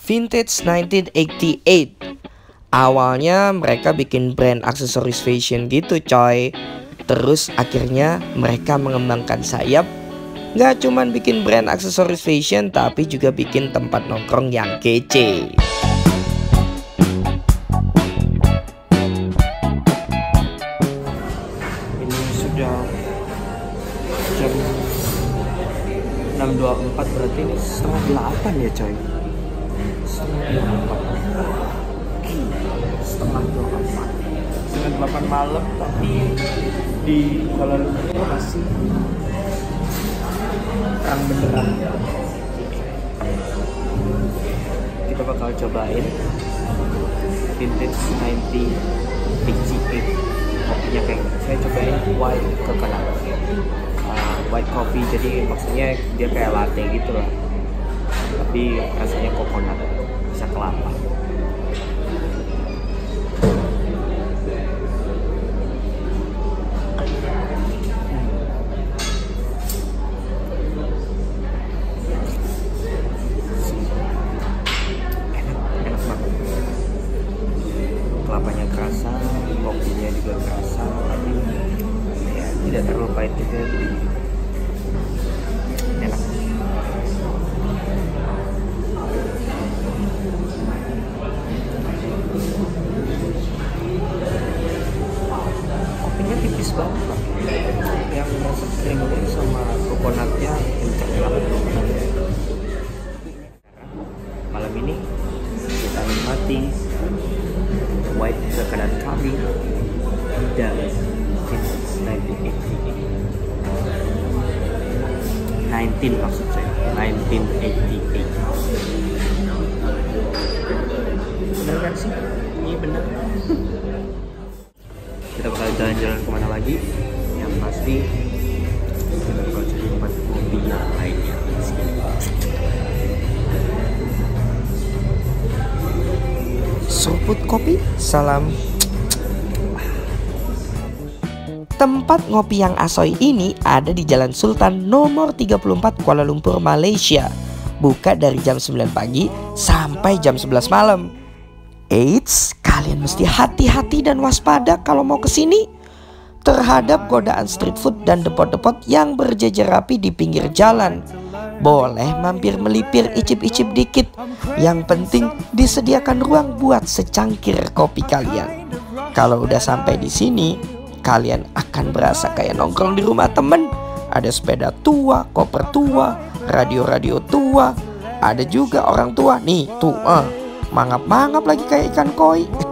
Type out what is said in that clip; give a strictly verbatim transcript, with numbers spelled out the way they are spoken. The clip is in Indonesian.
Vintage nineteen eighty-eight. Awalnya mereka bikin brand aksesoris fashion gitu coy. Terus akhirnya mereka mengembangkan sayap. Gak cuman bikin brand aksesoris fashion, tapi juga bikin tempat nongkrong yang kece. Ini sudah jam enam dua puluh empat, berarti ini setengah delapan ya coy. Setengah delapan. Setengah delapan. Setengah delapan malam, tapi di Kuala Lumpur masih terang benderang. Kita bakal cobain Vintage nineteen eighty-eight. Kopinya kayak gitu. Saya cobain white coconut, uh, white coffee, jadi maksudnya dia kayak latte gitu lah, tapi rasanya coconut, bisa kelapa. Kelapanya kerasa, kopinya juga kerasa, tapi ya tidak terlalu pahit juga, jadi enak. Kopinya tipis banget Pak. Yang rasa krimnya sama coconutnya kencang banget. Malam ini kita nikmati white coconut coffee dan Vintage nineteen eighty-eight. nineteen maksud saya, nineteen eighty-eight. Bener kan sih? Ini bener. Kita bakal jalan-jalan kemana lagi? Yang pasti kita bakal cari tempat kopi yang lainnya di sini. Seruput kopi, salam. Tempat ngopi yang asoy ini ada di Jalan Sultan nomor tiga puluh empat Kuala Lumpur, Malaysia. Buka dari jam sembilan pagi sampai jam sebelas malam. Eits, kalian mesti hati-hati dan waspada kalau mau kesini terhadap godaan street food dan depot-depot yang berjejer rapi di pinggir jalan. Boleh mampir melipir icip-icip dikit. Yang penting disediakan ruang buat secangkir kopi kalian. Kalau udah sampai di sini, kalian akan berasa kayak nongkrong di rumah temen. Ada sepeda tua, koper tua, radio-radio tua. Ada juga orang tua. Nih tuh, uh, mangap-mangap lagi kayak ikan koi.